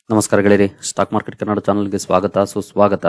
ನಮಸ್ಕಾರ ಗೆಳೆಯರಿ, stock market Kannada ಚಾನಲ್ಗೆ ಸ್ವಾಗತ ಸುಸ್ವಾಗತ.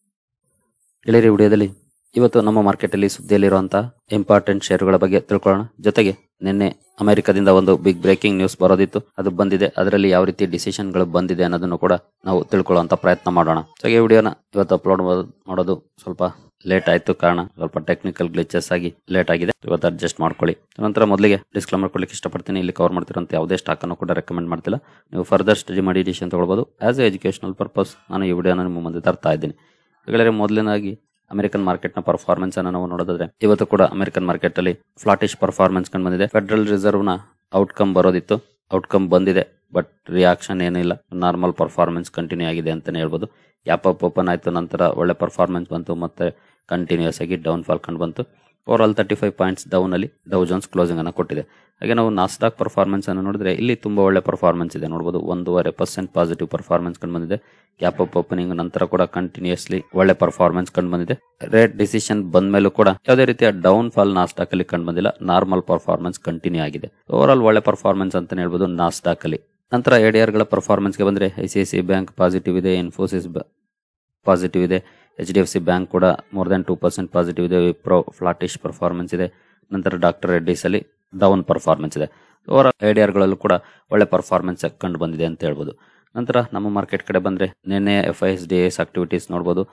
ಗೆಳೆಯರಿ, ವಿಡಿಯೋದಲ್ಲಿ ಇವತ್ತು ನಮ್ಮ ಮಾರ್ಕೆಟಲ್ಲಿ ಸುದ್ದಿಯಲ್ಲಿರುವಂತಹ ಇಂಪಾರ್ಟೆಂಟ್ ಷೇರುಗಳ ಬಗ್ಗೆ ತಿಳ್ಕೊಳ್ಳೋಣ. ಜೊತೆಗೆ ನಿನ್ನೆ ಅಮೆರಿಕದಿಂದ ಒಂದು ಬಿಗ್ ಬ್ರೇಕಿಂಗ್ ನ್ಯೂಸ್ ಬರೋದಿತ್ತು, ಅದು ಬಂದಿದೆ. ಅದರಲ್ಲಿ ಯಾವ ರೀತಿ ಡಿಸಿಷನ್ಗಳು ಬಂದಿದೆ ಅನ್ನೋದನ್ನು ಕೂಡ ನಾವು ತಿಳ್ಕೊಳ್ಳುವಂತ ಪ್ರಯತ್ನ ಮಾಡೋಣ. ಈ ವಿಡಿಯೋನ ಇವತ್ತು ಅಪ್ಲೋಡ್ ಮಾಡೋದು ಸ್ವಲ್ಪ ಲೇಟ್ ಆಯ್ತು, ಕಾರಣ ಸ್ವಲ್ಪ ಟೆಕ್ನಿಕಲ್ ಗ್ಲಿಚಸ್ ಆಗಿ ಲೇಟ್ ಆಗಿದೆ. ಇವತ್ತು ಅಡ್ಜಸ್ಟ್ ಮಾಡ್ಕೊಳ್ಳಿ. ನಂತರ ಮೊದಲಿಗೆ ಡಿಸ್ಕ್ಲೇಮರ್ ಕೊಡ್ಲಿಕ್ಕೆ ಇಷ್ಟಪಡ್ತೀನಿ. ಇಲ್ಲಿ ಕವರ್ ಮಾಡ್ತಿರೋಂಥ ಯಾವುದೇ ಸ್ಟಾಕ್ ಅನ್ನು ಕೂಡ ರೆಕಮೆಂಡ್ ಮಾಡ್ತಿಲ್ಲ. ನೀವು ಫರ್ದರ್ ಸ್ಟಡಿ ಮಾಡಿ ಡಿಸಿಷನ್ ತಗೊಳ್ಬಹುದು. ಆಸ್ ಎ ಎಜುಕೇಶನಲ್ ಪರ್ಪಸ್ ನಾನು ಈ ವಿಡಿಯೋನ ನಿಮ್ಮ ಮುಂದೆ ತರ್ತಾ ಇದ್ದೀನಿ. ಈಗಾಗಲೇ ಮೊದಲನೇದಾಗಿ ಅಮೆರಿಕನ್ ಮಾರ್ಕೆಟ್ ನ ಪರ್ಫಾರ್ಮೆನ್ಸ್ ಅನ್ನು ನಾವು ನೋಡೋದಾದ್ರೆ, ಇವತ್ತು ಕೂಡ ಅಮೆರಿಕನ್ ಮಾರ್ಕೆಟ್ ಅಲ್ಲಿ ಫ್ಲಾಟಿಶ್ ಪರ್ಫಾರ್ಮೆನ್ಸ್ ಕಂಡು ಬಂದಿದೆ. ಫೆಡರಲ್ ರಿಸರ್ವ್ ನ ಔಟ್ಕಮ್ ಬರೋದಿತ್ತು, ಔಟ್ಕಮ್ ಬಂದಿದೆ, ಬಟ್ ರಿಯಾಕ್ಷನ್ ಏನಿಲ್ಲ. ನಾರ್ಮಲ್ ಪರ್ಫಾರ್ಮೆನ್ಸ್ ಕಂಟಿನ್ಯೂ ಆಗಿದೆ ಅಂತಾನೆ ಹೇಳ್ಬೋದು. ಗ್ಯಾಪ್ ಅಪ್ ಓಪನ್ ಆಯ್ತು, ನಂತರ ಒಳ್ಳೆ ಪರ್ಫಾರ್ಮೆನ್ಸ್ ಬಂತು, ಮತ್ತೆ ಕಂಟಿನ್ಯೂಸ್ ಆಗಿ ಡೌನ್ ಫಾಲ್ ಕಂಡು ಬಂತು. ಓವರ್ 35 ಪಾಯಿಂಟ್ಸ್ ಡೌನ್ ಅಲ್ಲಿ ಡೌ ಜೋನ್ಸ್ ಕ್ಲೋಸಿಂಗ್ ಅನ್ನು ಕೊಟ್ಟಿದೆ. ಹಾಗೆ ನಾವು ನಾಸ್ಡಾಕ್ ಪರ್ಫಾರ್ಮೆನ್ಸ್ ಅನ್ನು ನೋಡಿದ್ರೆ ಇಲ್ಲಿ ತುಂಬಾ ಒಳ್ಳೆ ಪರ್ಫಾರ್ಮೆನ್ಸ್ ಇದೆ. ನೋಡಬಹುದು 1.5% ಪಾಸಿಟಿವ್ ಪರ್ಫಾರ್ಮೆನ್ಸ್ ಕಂಡು ಬಂದಿದೆ. ಗ್ಯಾಪ್ ಅಪ್ ಓಪನಿಂಗ್ ನಂತರ ಕೂಡ ಕಂಟಿನ್ಯೂಸ್ಲಿ ಒಳ್ಳೆ ಪರ್ಫಾರ್ಮೆನ್ಸ್ ಕಂಡು ಬಂದಿದೆ. ರೇಟ್ ಡಿಸಿಷನ್ ಬಂದ ಮೇಲೂ ಕೂಡ ಯಾವುದೇ ರೀತಿಯ ಡೌನ್ ಫಾಲ್ ನಾಸ್ಡಾಕ್ ಅಲ್ಲಿ ಕಂಡು ಬಂದಿಲ್ಲ. ನಾರ್ಮಲ್ ಪರ್ಫಾರ್ಮೆನ್ಸ್ ಕಂಟಿನ್ಯೂ ಆಗಿದೆ. ಓವರ್ ಆಲ್ ಒಳ್ಳೆ ಪರ್ಫಾರ್ಮೆನ್ಸ್ ಅಂತ ಹೇಳ್ಬೋದು ನಾಸ್ಡಾಕ್ ಅಲ್ಲಿ. ನಂತರ ಎಡಿಆರ್ ಗಳ ಪರ್ಫಾರ್ಮೆನ್ಸ್ ಗೆ ಬಂದ್ರೆ ಐಸಿಐಸಿಐ ಬ್ಯಾಂಕ್ ಪಾಸಿಟಿವ್ ಇದೆ, ಇನ್ಫೋಸಿಸ್ ಪಾಸಿಟಿವ್ ಇದೆ, HDFC ಬ್ಯಾಂಕ್ ಕೂಡ ಮೋರ್ ದನ್ 2% ಪಾಸಿಟಿವ್ ಇದೆ. ವಿಪ್ರೋ ಫ್ಲಾಟಿಶ್ ಪರ್ಫಾರ್ಮೆನ್ಸ್ ಇದೆ. ನಂತರ ಡಾಕ್ಟರ್ ರೆಡ್ಡಿಸ್ ಅಲ್ಲಿ ಡೌನ್ ಪರ್ಫಾರ್ಮೆನ್ಸ್ ಇದೆ. ಓವರ್ ಎಡಿಆರ್ ಗಳಲ್ಲೂ ಕೂಡ ಒಳ್ಳೆ ಪರ್ಫಾರ್ಮೆನ್ಸ್ ಕಂಡು ಬಂದಿದೆ ಅಂತ ಹೇಳ್ಬೋದು. ನಂತರ ನಮ್ಮ ಮಾರ್ಕೆಟ್ ಕಡೆ ಬಂದ್ರೆ ನಿನ್ನೆ FIS ಆಕ್ಟಿವಿಟೀಸ್ ನೋಡಬಹುದು.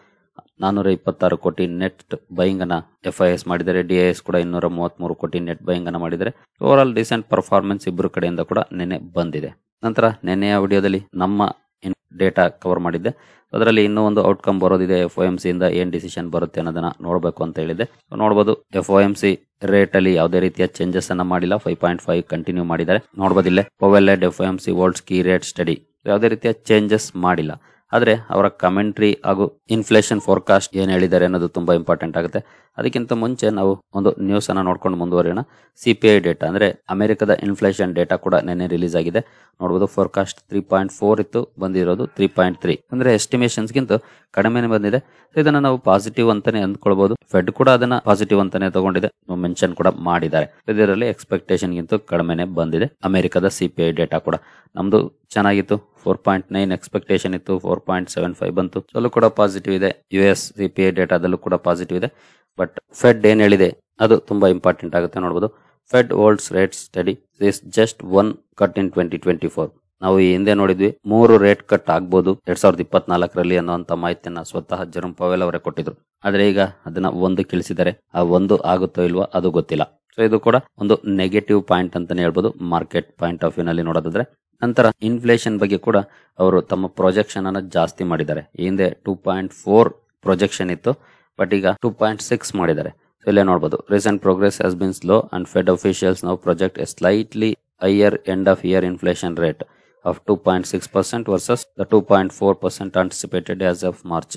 426 ಕೋಟಿ ನೆಟ್ ಬೈಯಿಂಗ್ ಅನ್ನ FIS ಮಾಡಿದರೆ, DIS ಕೂಡ 233 ಕೋಟಿ ನೆಟ್ ಬೈಯಿಂಗ್ ಅನ್ನ ಮಾಡಿದರೆ. ಓವರ್ ಆಲ್ ಡಿಸೆಂಟ್ ಪರ್ಫಾರ್ಮೆನ್ಸ್ ಇಬ್ಬರು ಕಡೆಯಿಂದ ಕೂಡ ನಿನ್ನೆ ಬಂದಿದೆ. ನಂತರ ನಿನ್ನೆಯ ವಿಡಿಯೋದಲ್ಲಿ ನಮ್ಮ ಡೇಟಾ ಕವರ್ ಮಾಡಿದ್ದೆ. ಅದರಲ್ಲಿ ಇನ್ನೂ ಒಂದು ಔಟ್ಕಮ್ ಬರೋದಿದೆ. FOMC ಇಂದ ಏನ್ ಡಿಸಿಷನ್ ಬರುತ್ತೆ ಅನ್ನೋದನ್ನ ನೋಡಬೇಕು ಅಂತ ಹೇಳಿದೆ. ನೋಡಬಹುದು FOMC ರೇಟ್ ಅಲ್ಲಿ ಯಾವುದೇ ರೀತಿಯ ಚೇಂಜಸ್ ಅನ್ನ ಮಾಡಿಲ್ಲ. 5.5 ಕಂಟಿನ್ಯೂ ಮಾಡಿದ್ದಾರೆ. ನೋಡಬಹುದು ಇಲ್ಲೇ Powell led FOMC world's key rate steady, ಯಾವುದೇ ರೀತಿಯ ಚೇಂಜಸ್ ಮಾಡಿಲ್ಲ. ಆದ್ರೆ ಅವರ ಕಮೆಂಟ್ರಿ ಹಾಗೂ ಇನ್ಫ್ಲೇಷನ್ ಫೋರ್ಕಾಸ್ಟ್ ಏನ್ ಹೇಳಿದ್ದಾರೆ ಅನ್ನೋದು ತುಂಬಾ ಇಂಪಾರ್ಟೆಂಟ್ ಆಗುತ್ತೆ. ಅದಕ್ಕಿಂತ ಮುಂಚೆ ನಾವು ಒಂದು ನ್ಯೂಸ್ ಅನ್ನ ನೋಡ್ಕೊಂಡು ಮುಂದುವರಿಯೋಣ. CPI ಡೇಟಾ ಅಂದ್ರೆ ಅಮೆರಿಕದ ಇನ್ಫ್ಲೇಷನ್ ಡೇಟಾ ಕೂಡ ನಿನ್ನೆ ರಿಲೀಸ್ ಆಗಿದೆ. ನೋಡಬಹುದು ಫೋರ್ಕಾಸ್ಟ್ 3.4 ಇತ್ತು, ಬಂದಿರೋದು 3.3 ಅಂದ್ರೆ ಎಸ್ಟಿಮೇಷನ್ಸ್ ಗಿಂತ ಕಡಿಮೆನೆ ಬಂದಿದೆ. ಇದನ್ನ ನಾವು ಪಾಸಿಟಿವ್ ಅಂತಾನೆ ಅಂದ್ಕೊಳ್ಬಹುದು. ಫೆಡ್ ಕೂಡ ಅದನ್ನ ಪಾಸಿಟಿವ್ ಅಂತಾನೆ ತಗೊಂಡಿದೆ, ಮೆನ್ಷನ್ ಕೂಡ ಮಾಡಿದ್ದಾರೆ. ಇದರಲ್ಲಿ ಎಕ್ಸ್ಪೆಕ್ಟೇಷನ್ ಗಿಂತ ಕಡಿಮೆನೆ ಬಂದಿದೆ ಅಮೆರಿಕದ CPI ಡೇಟಾ ಕೂಡ. ನಮ್ದು ಚೆನ್ನಾಗಿತ್ತು, 4.9 ಎಕ್ಸ್ಪೆಕ್ಟೇಷನ್ ಇತ್ತು, 4.75 ಬಂತು. ಅಲ್ಲೂ ಕೂಡ ಪಾಸಿಟಿವ್ ಇದೆ. US CPI ಡೇಟಾದಲ್ಲೂ ಕೂಡ ಪಾಸಿಟಿವ್ ಇದೆ. ಬಟ್ ಫೆಡ್ ಏನ್ ಹೇಳಿದೆ ಅದು ತುಂಬಾ ಇಂಪಾರ್ಟೆಂಟ್ ಆಗುತ್ತೆ. ನೋಡಬಹುದು Fed holds rate steady, this just 1 cut in 2024. ನಾವು ಈ ಹಿಂದೆ ನೋಡಿದ್ವಿ 3 ರೇಟ್ ಕಟ್ ಆಗ್ಬಹುದು 2024ರಲ್ಲಿ ಅನ್ನುವಂತ ಮಾಹಿತಿಯನ್ನ ಸ್ವತಃ ಜೆರೋಮ್ ಪವೆಲ್ ಅವರೇ ಕೊಟ್ಟಿದ್ರು. ಆದ್ರೆ ಈಗ ಅದನ್ನ 1 ಇಳಿಸಿದ್ದಾರೆ. ಆ 1 ಆಗುತ್ತೋ ಇಲ್ವೋ ಅದು ಗೊತ್ತಿಲ್ಲ. ಸೊ ಇದು ಕೂಡ ಒಂದು ನೆಗೆಟಿವ್ ಪಾಯಿಂಟ್ ಅಂತಾನೆ ಹೇಳ್ಬೋದು ಮಾರ್ಕೆಟ್ ಪಾಯಿಂಟ್ ಆಫ್ ವ್ಯೂ ನಲ್ಲಿ ನೋಡೋದಾದ್ರೆ. ನಂತರ ಇನ್ಫ್ಲೇಷನ್ ಬಗ್ಗೆ ಕೂಡ ಅವರು ತಮ್ಮ ಪ್ರೊಜೆಕ್ಷನ್ ಅನ್ನ ಜಾಸ್ತಿ ಮಾಡಿದ್ದಾರೆ. ಈ ಹಿಂದೆ 2.4 ಪ್ರೊಜೆಕ್ಷನ್ ಇತ್ತು, ಬಟ್ ಈಗ 2.6 ಮಾಡಿದ್ದಾರೆ. ಸೊ ಇಲ್ಲೇ ನೋಡಬಹುದು recent progress has been slow and Fed officials now project a slightly higher end of year inflation rate of 2.6% versus the 2.4% anticipated as of March.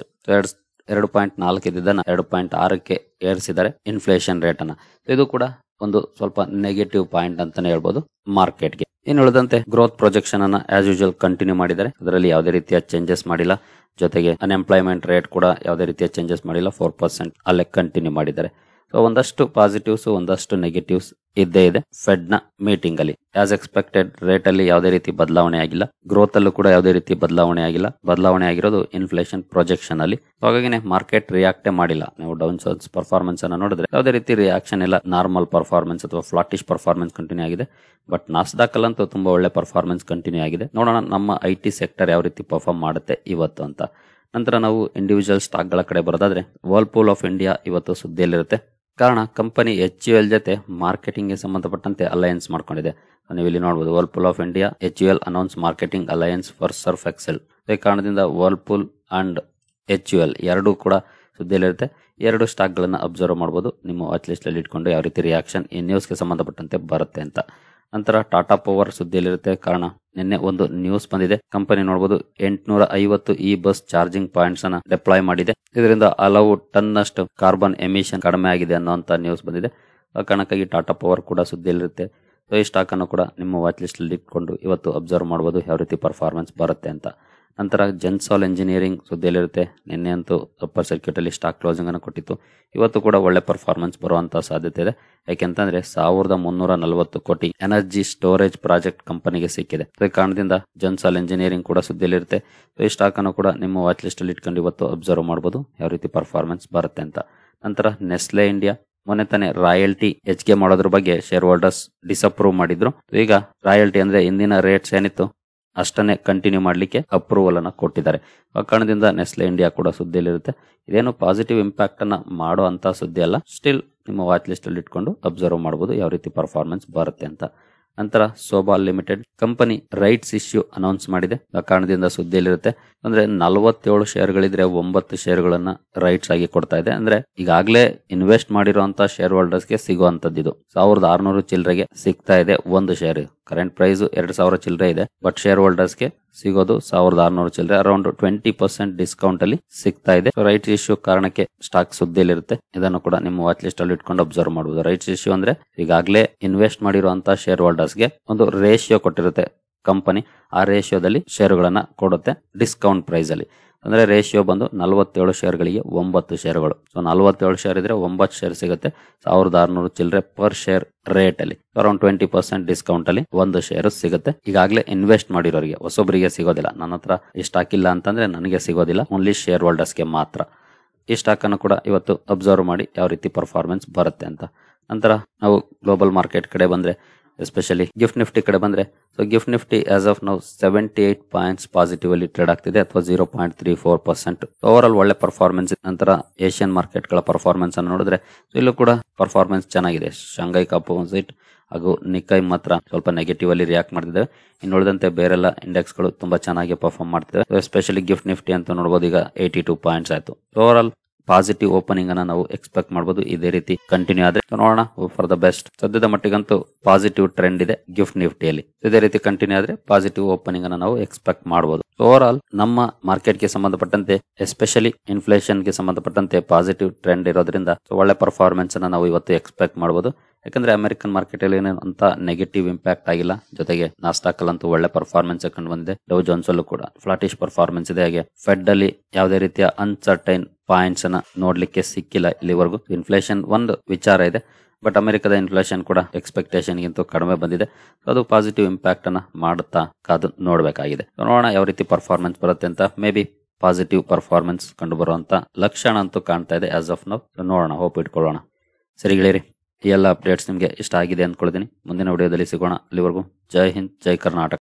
2.4 ಇದ್ದನ್ನ 2.6ಕ್ಕೆ ಏರಿಸಿದ್ದಾರೆ ಇನ್ಫ್ಲೇಷನ್ ರೇಟ್ ಅನ್ನ. ಇದು ಕೂಡ ಒಂದು ಸ್ವಲ್ಪ ನೆಗೆಟಿವ್ ಪಾಯಿಂಟ್ ಅಂತಾನೆ ಹೇಳ್ಬೋದು ಮಾರ್ಕೆಟ್ಗೆ. ಇನ್ನು ಉಳಿದಂತೆ ಗ್ರೋತ್ ಪ್ರೊಜೆಕ್ಷನ್ ಅನ್ನ ಆಸ್ ಯೂಶುವಲ್ ಕಂಟಿನ್ಯೂ ಮಾಡಿದ್ದಾರೆ. ಅದರಲ್ಲಿ ಯಾವುದೇ ರೀತಿಯ ಚೇಂಜಸ್ ಮಾಡಿಲ್ಲ. ಜೊತೆಗೆ ಅನ್ಎಂಪ್ಲಾಯ್ಮೆಂಟ್ ರೇಟ್ ಕೂಡ ಯಾವುದೇ ರೀತಿಯ ಚೇಂಜಸ್ ಮಾಡಿಲ್ಲ, 4% ಅಲ್ಲೇ ಕಂಟಿನ್ಯೂ ಮಾಡಿದ್ದಾರೆ. ಸೊ ಒಂದಷ್ಟು ಪಾಸಿಟಿವ್ಸ್ ಒಂದಷ್ಟು ನೆಗೆಟಿವ್ಸ್ ಇದ್ದೇ ಇದೆ ಫೆಡ್ ನ ಮೀಟಿಂಗ್ ಅಲ್ಲಿ. ಆಸ್ ಎಕ್ಸ್ಪೆಕ್ಟೆಡ್ ರೇಟ್ ಅಲ್ಲಿ ಯಾವುದೇ ರೀತಿ ಬದಲಾವಣೆ ಆಗಿಲ್ಲ, ಗ್ರೋತ್ ಅಲ್ಲೂ ಕೂಡ ಯಾವುದೇ ರೀತಿ ಬದಲಾವಣೆ ಆಗಿಲ್ಲ. ಬದಲಾವಣೆ ಆಗಿರೋದು ಇನ್ಫ್ಲೇಷನ್ ಪ್ರೊಜೆಕ್ಷನ್ ಅಲ್ಲಿ. ಹಾಗಾಗಿ ಮಾರ್ಕೆಟ್ ರಿಯಾಕ್ಟೇ ಮಾಡಿಲ್ಲ. ನೀವು ಡೌನ್ ಜೋನ್ಸ್ ಪರ್ಫಾರ್ಮೆನ್ಸ್ ಅನ್ನ ನೋಡಿದ್ರೆ ಯಾವುದೇ ರೀತಿ ರಿಯಾಕ್ಷನ್ ಇಲ್ಲ. ನಾರ್ಮಲ್ ಪರ್ಫಾರ್ಮೆನ್ಸ್ ಅಥವಾ ಫ್ಲಾಟಿಶ್ ಪರ್ಫಾರ್ಮೆನ್ಸ್ ಕಂಟಿನ್ಯೂ ಆಗಿದೆ. ಬಟ್ ನಾಸ್ಡಾಕ್ ಅಲ್ಲಂತೂ ತುಂಬಾ ಒಳ್ಳೆ ಪರ್ಫಾರ್ಮೆನ್ಸ್ ಕಂಟಿನ್ಯೂ ಆಗಿದೆ. ನೋಡೋಣ ನಮ್ಮ IT ಸೆಕ್ಟರ್ ಯಾವ ರೀತಿ ಪರ್ಫಾರ್ಮ್ ಮಾಡುತ್ತೆ ಇವತ್ತು ಅಂತ. ನಂತರ ನಾವು ಇಂಡಿವಿಜುವಲ್ ಸ್ಟಾಕ್ ಗಳ ಕಡೆ ಬರೋದಾದ್ರೆ, ವರ್ಲ್ಪೂಲ್ ಆಫ್ ಇಂಡಿಯಾ ಇವತ್ತು ಸುದ್ದಿಯಲ್ಲಿರುತ್ತೆ. ಕಾರಣ ಕಂಪನಿ HUL ಜೊತೆ ಮಾರ್ಕೆಟಿಂಗ್ ಗೆ ಸಂಬಂಧಪಟ್ಟಂತೆ ಅಲಯನ್ಸ್ ಮಾಡ್ಕೊಂಡಿದೆ. ನೀವು ಇಲ್ಲಿ ನೋಡಬಹುದು Whirlpool of India HUL announce marketing alliance for Surf Excel. ಈ ಕಾರಣದಿಂದ ವರ್ಲ್ಪೂಲ್ ಅಂಡ್ HUL ಎರಡೂ ಕೂಡ ಸುದ್ದಿಯಲ್ಲಿರುತ್ತೆ. 2 ಸ್ಟಾಕ್ ಗಳನ್ನ ಅಬ್ಸರ್ವ್ ಮಾಡಬಹುದು. ನಿಮ್ಮ ವಾಚ್ ಲಿಸ್ಟ್ ಅಲ್ಲಿ ಇಟ್ಕೊಂಡು ಯಾವ ರೀತಿ ರಿಯಾಕ್ಷನ್ ಈ ನ್ಯೂಸ್ ಗೆ ಸಂಬಂಧಪಟ್ಟಂತೆ ಬರುತ್ತೆ ಅಂತ. ನಂತರ ಟಾಟಾ ಪವರ್ ಸುದ್ದಿಯಲ್ಲಿರುತ್ತೆ. ಕಾರಣ ನಿನ್ನೆ ಒಂದು ನ್ಯೂಸ್ ಬಂದಿದೆ. ಕಂಪನಿ ನೋಡಬಹುದು 850 ಇ ಬಸ್ ಚಾರ್ಜಿಂಗ್ ಪಾಯಿಂಟ್ಸ್ ಅನ್ನ ಡಿಪ್ಲಾಯ್ ಮಾಡಿದೆ. ಇದರಿಂದ ಹಲವು ಟನ್ ಅಷ್ಟು ಕಾರ್ಬನ್ ಎಮಿಷನ್ ಕಡಿಮೆ ಆಗಿದೆ ಅನ್ನುವಂತ ನ್ಯೂಸ್ ಬಂದಿದೆ. ಆ ಕಾರಣಕ್ಕಾಗಿ ಟಾಟಾ ಪವರ್ ಕೂಡ ಸುದ್ದಿಯಲ್ಲಿರುತ್ತೆ. ಸೊ ಈ ಸ್ಟಾಕ್ ಅನ್ನು ಕೂಡ ನಿಮ್ಮ ವಾಚ್ ಲಿಸ್ಟ್ ಅಲ್ಲಿ ಇಟ್ಕೊಂಡು ಇವತ್ತು ಅಬ್ಸರ್ವ್ ಮಾಡಬಹುದು ಯಾವ ರೀತಿ ಪರ್ಫಾರ್ಮೆನ್ಸ್ ಬರುತ್ತೆ ಅಂತ. ನಂತರ ಜೆನ್ಸಾಲ್ ಇಂಜಿನಿಯರಿಂಗ್ ಸುದ್ದಿಯಲ್ಲಿರುತ್ತೆ. ನಿನ್ನೆ ಅಂತೂ ಅಪ್ಪರ್ ಸರ್ಕ್ಯೂಟ್ ಅಲ್ಲಿ ಸ್ಟಾಕ್ ಕ್ಲೋಸಿಂಗ್ ಅನ್ನು ಕೊಟ್ಟಿತ್ತು. ಇವತ್ತು ಕೂಡ ಒಳ್ಳೆ ಪರ್ಫಾರ್ಮೆನ್ಸ್ ಬರುವಂತಹ ಸಾಧ್ಯತೆ ಇದೆ. ಯಾಕೆಂತಂದ್ರೆ 1340 ಕೋಟಿ ಎನರ್ಜಿ ಸ್ಟೋರೇಜ್ ಪ್ರಾಜೆಕ್ಟ್ ಕಂಪನಿಗೆ ಸಿಕ್ಕಿದೆ. ಈ ಕಾರಣದಿಂದ ಜೆನ್ಸಾಲ್ ಇಂಜಿನಿಯರಿಂಗ್ ಕೂಡ ಸುದ್ದಿಯಲ್ಲಿರುತ್ತೆ. ಈ ಸ್ಟಾಕ್ ಅನ್ನು ಕೂಡ ನಿಮ್ಮ ವಾಚ್ ಲಿಸ್ಟ್ ಅಲ್ಲಿ ಇಟ್ಕೊಂಡು ಇವತ್ತು ಅಬ್ಸರ್ವ್ ಮಾಡಬಹುದು ಯಾವ ರೀತಿ ಪರ್ಫಾರ್ಮೆನ್ಸ್ ಬರುತ್ತೆ ಅಂತ. ನಂತರ ನೆಸ್ಲೆ ಇಂಡಿಯಾ ಮೊನ್ನೆ ತಾನೆ ರಾಯಲ್ಟಿ ಹೆಚ್ಚಿಗೆ ಮಾಡೋದ್ರ ಬಗ್ಗೆ ಶೇರ್ ಹೋಲ್ಡರ್ಸ್ ಡಿಸಪ್ರೂವ್ ಮಾಡಿದ್ರು. ಈಗ ರಾಯಲ್ಟಿ ಅಂದ್ರೆ ಇಂದಿನ ರೇಟ್ಸ್ ಏನಿತ್ತು ಅಷ್ಟನ್ನೇ ಕಂಟಿನ್ಯೂ ಮಾಡ್ಲಿಕ್ಕೆ ಅಪ್ರೂವಲ್ ಅನ್ನ ಕೊಟ್ಟಿದ್ದಾರೆ. ಆ ಕಾರಣದಿಂದ ನೆಸ್ಲೆ ಇಂಡಿಯಾ ಕೂಡ ಸುದ್ದಿಯಲ್ಲಿರುತ್ತೆ. ಇದೇನು ಪಾಸಿಟಿವ್ ಇಂಪ್ಯಾಕ್ಟ್ ಅನ್ನ ಮಾಡೋ ಅಂತ ಸುದ್ದಿ ಅಲ್ಲ. ಸ್ಟಿಲ್ ನಿಮ್ಮ ವಾಚ್ ಲಿಸ್ಟ್ ಅಲ್ಲಿ ಇಟ್ಕೊಂಡು ಅಬ್ಸರ್ವ್ ಮಾಡಬಹುದು ಯಾವ ರೀತಿ ಪರ್ಫಾರ್ಮೆನ್ಸ್ ಬರುತ್ತೆ ಅಂತ. ನಂತರ ಸೋಬಾಲ್ limited company rights issue announce ಮಾಡಿದೆ. ಆ ಕಾರಣದಿಂದ ಸುದ್ದಿಯಲ್ಲಿರುತ್ತೆ. ಅಂದ್ರೆ 47 ಶೇರ್ಗಳಿದ್ರೆ 9 ಶೇರ್ಗಳನ್ನ ರೈಟ್ಸ್ ಆಗಿ ಕೊಡ್ತಾ ಇದೆ. ಅಂದ್ರೆ ಈಗಾಗಲೇ ಇನ್ವೆಸ್ಟ್ ಮಾಡಿರುವಂತ ಶೇರ್ ಹೋಲ್ಡರ್ಸ್ಗೆ ಸಿಗುವಂತದ್ದು ಇದು 1600 ಚಿಲ್ಲರೆಗೆ ಸಿಗ್ತಾ ಇದೆ ಒಂದು ಶೇರ್. ಕರೆಂಟ್ ಪ್ರೈಸ್ 2000 ಚಿಲ್ಲರೆ ಇದೆ. ಬಟ್ ಶೇರ್ ಹೋಲ್ಡರ್ಸ್ಗೆ ಸಿಗೋದು 1600 ಚಿಲ್ಲರೆ, ಅರೌಂಡ್ 20% ಡಿಸ್ಕೌಂಟ್ ಅಲ್ಲಿ ಸಿಗ್ತಾ ಇದೆ. ರೈಟ್ಸ್ ಇಶ್ಯೂ ಕಾರಣಕ್ಕೆ ಸ್ಟಾಕ್ ಸುದ್ದಿಯಲ್ಲಿರುತ್ತೆ. ಇದನ್ನು ಕೂಡ ನಿಮ್ಮ ವಾಚ್ ಲಿಸ್ಟ್ ಅಲ್ಲಿ ಇಟ್ಕೊಂಡು ಅಬ್ಸರ್ವ್ ಮಾಡಬಹುದು. ರೈಟ್ಸ್ ಇಶ್ಯೂ ಅಂದ್ರೆ ಈಗಾಗಲೇ ಇನ್ವೆಸ್ಟ್ ಮಾಡಿರುವಂತಹ ಶೇರ್ ಹೋಲ್ಡರ್ಸ್ಗೆ ಒಂದು ರೇಷಿಯೋ ಕೊಟ್ಟಿರುತ್ತೆ ಕಂಪನಿ. ಆ ರೇಷಿಯೋದಲ್ಲಿ ಶೇರುಗಳನ್ನ ಕೊಡುತ್ತೆ ಡಿಸ್ಕೌಂಟ್ ಪ್ರೈಸ್ ಅಲ್ಲಿ. ಅಂದ್ರೆ ರೇಷಿಯೋ ಬಂದು 47 ಶೇರ್ಗಳಿಗೆ 9 ಶೇರ್ಗಳು. ಸೊ 47 ಶೇರ್ ಇದ್ರೆ 9 ಶೇರ್ ಸಿಗುತ್ತೆ 1600 ಚಿಲ್ಲರೆ ಪರ್ ಶೇರ್ ರೇಟ್ ಅಲ್ಲಿ. ಅರೌಂಡ್ 20% ಡಿಸ್ಕೌಂಟ್ ಅಲ್ಲಿ ಒಂದು ಶೇರ್ ಸಿಗುತ್ತೆ. ಈಗಾಗಲೇ ಇನ್ವೆಸ್ಟ್ ಮಾಡಿರೋರಿಗೆ, ಹೊಸೊಬ್ಬರಿಗೆ ಸಿಗೋದಿಲ್ಲ. ನನ್ನ ಹತ್ರ ಈ ಸ್ಟಾಕ್ ಇಲ್ಲ ಅಂತಂದ್ರೆ ನನಗೆ ಸಿಗೋದಿಲ್ಲ, ಓನ್ಲಿ ಶೇರ್ ಹೋಲ್ಡರ್ಸ್ಗೆ ಮಾತ್ರ. ಈ ಸ್ಟಾಕ್ ಅನ್ನು ಕೂಡ ಇವತ್ತು ಅಬ್ಸರ್ವ್ ಮಾಡಿ ಯಾವ ರೀತಿ ಪರ್ಫಾರ್ಮೆನ್ಸ್ ಬರುತ್ತೆ ಅಂತ. ನಂತರ ನಾವು ಗ್ಲೋಬಲ್ ಮಾರ್ಕೆಟ್ ಕಡೆ ಬಂದ್ರೆ, ಎಸ್ಪೆಷಲಿ ಗಿಫ್ಟ್ ನಿಫ್ಟಿ ಕಡೆ ಬಂದ್ರೆ, so Gift Nifty as of now 78 points positive ಅಲ್ಲಿ ಟ್ರೇಡ್ ಆಗ್ತಿದೆ, ಅಥವಾ 0.34%. ಓವರ್ ಆಲ್ ಒಳ್ಳೆ ಪರ್ಫಾರ್ಮೆನ್ಸ್. ನಂತರ ಏಷ್ಯನ್ ಮಾರ್ಕೆಟ್ ಗಳ ಪರ್ಫಾರ್ಮೆನ್ಸ್ ಅನ್ನು ನೋಡಿದ್ರೆ ಇಲ್ಲೂ ಕೂಡ ಪರ್ಫಾರ್ಮೆನ್ಸ್ ಚೆನ್ನಾಗಿದೆ. ಶಾಂಘೈ ಕಾಂಪೋಸಿಟ್ ಹಾಗೂ ನಿಕ್ಕೈ ಮಾತ್ರ ಸ್ವಲ್ಪ ನೆಗೆಟಿವ್ ಅಲ್ಲಿ ರಿಯಾಕ್ಟ್ ಮಾಡ್ತಿದ್ದಾವೆ. ಇನ್ನು ಉಳಿದಂತೆ ಬೇರೆಲ್ಲ ಇಂಡೆಕ್ಸ್ ಗಳು ತುಂಬಾ ಚೆನ್ನಾಗಿ ಪರ್ಫಾರ್ಮ್ ಮಾಡ್ತಿವೆ. ಎಸ್ಪೆಷಲಿ ಗಿಫ್ಟ್ ನಿಫ್ಟಿ ಅಂತ ನೋಡಬಹುದು, ಈಗ 82 ಪಾಯಿಂಟ್ಸ್ ಆಯ್ತು. ಓವರ್ ಆಲ್ ಪಾಸಿಟಿವ್ ಓಪನಿಂಗ್ ಅನ್ನ ನಾವು ಎಕ್ಸ್ಪೆಕ್ಟ್ ಮಾಡಬಹುದು. ಇದೇ ರೀತಿ ಕಂಟಿನ್ಯೂ ಆದ್ರೆ ನೋಡೋಣ, ಫಾರ್ ದ ಬೆಸ್ಟ್. ಸದ್ಯದ ಮಟ್ಟಿಗಂತೂ ಪಾಸಿಟಿವ್ ಟ್ರೆಂಡ್ ಇದೆ ಗಿಫ್ಟ್ ನಿಫ್ಟಿಯಲ್ಲಿ. ಇದೇ ರೀತಿ ಕಂಟಿನ್ಯೂ ಆದ್ರೆ ಪಾಸಿಟಿವ್ ಓಪನಿಂಗ್ ಅನ್ನ ನಾವು ಎಕ್ಸ್ಪೆಕ್ಟ್ ಮಾಡಬಹುದು. ಓವರ್ ಆಲ್ ನಮ್ಮ ಮಾರ್ಕೆಟ್ ಗೆ ಸಂಬಂಧಪಟ್ಟಂತೆ, ಎಸ್ಪೆಷಲಿ ಇನ್ಫ್ಲೇಷನ್ ಗೆ ಸಂಬಂಧಪಟ್ಟಂತೆ ಪಾಸಿಟಿವ್ ಟ್ರೆಂಡ್ ಇರೋದ್ರಿಂದ ಒಳ್ಳೆ ಪರ್ಫಾರ್ಮೆನ್ಸ್ ಅನ್ನ ನಾವು ಇವತ್ತು ಎಕ್ಸ್ಪೆಕ್ಟ್ ಮಾಡಬಹುದು. ಯಾಕಂದ್ರೆ ಅಮೆರಿಕನ್ ಮಾರ್ಕೆಟ್ ಅಲ್ಲಿ ಏನಂತ ನೆಗೆಟಿವ್ ಇಂಪ್ಯಾಕ್ಟ್ ಆಗಿಲ್ಲ. ಜೊತೆಗೆ ನಾಸ್ಟಾಕ್ ಅಲ್ಲಂತೂ ಒಳ್ಳೆ ಪರ್ಫಾರ್ಮೆನ್ಸ್ ಕಂಡು ಬಂದಿದೆ. ಡೌ ಜೋನ್ಸ್ ಅಲ್ಲೂ ಕೂಡ ಫ್ಲಾಟಿಶ್ ಪರ್ಫಾರ್ಮೆನ್ಸ್ ಇದೆ. ಹಾಗೆ ಫೆಡ್ ಅಲ್ಲಿ ಯಾವುದೇ ರೀತಿಯ ಅನ್ಸರ್ಟೈನ್ ಪಾಯಿಂಟ್ಸ್ ಅನ್ನ ನೋಡ್ಲಿಕ್ಕೆ ಸಿಕ್ಕಿಲ್ಲ ಇಲ್ಲಿವರೆಗೂ. ಇನ್ಫ್ಲೇಷನ್ ಒಂದು ವಿಚಾರ ಇದೆ, ಬಟ್ ಅಮೆರಿಕದ ಇನ್ಫ್ಲೇಷನ್ ಕೂಡ ಎಕ್ಸ್ಪೆಕ್ಟೇಷನ್ ಗಿಂತ ಕಡಿಮೆ ಬಂದಿದೆ. ಅದು ಪಾಸಿಟಿವ್ ಇಂಪ್ಯಾಕ್ಟ್ ಅನ್ನ ಮಾಡುತ್ತಾ ಕಾದು ನೋಡಬೇಕಾಗಿದೆ. ನೋಡೋಣ ಯಾವ ರೀತಿ ಪರ್ಫಾರ್ಮೆನ್ಸ್ ಬರುತ್ತೆ ಅಂತ. ಮೇ ಬಿ ಪಾಸಿಟಿವ್ ಪರ್ಫಾರ್ಮೆನ್ಸ್ ಕಂಡು ಬರುವಂತ ಲಕ್ಷಣ ಅಂತೂ ಕಾಣ್ತಾ ಇದೆ ಆಸ್ ಆಫ್ ನೌ. ನೋಡೋಣ, ಹೋಪ್ ಇಟ್ಕೊಳ್ಳೋಣ. ಸರಿ ಗೆಳೆಯರಿ, ಈ ಎಲ್ಲ ಅಪ್ಡೇಟ್ಸ್ ನಿಮಗೆ ಇಷ್ಟ ಆಗಿದೆ ಅಂದ್ಕೊಳ್ತೀನಿ. ಮುಂದಿನ ವಿಡಿಯೋದಲ್ಲಿ ಸಿಗೋಣ. ಅಲ್ಲಿವರೆಗೂ ಜೈ ಹಿಂದ್, ಜೈ ಕರ್ನಾಟಕ.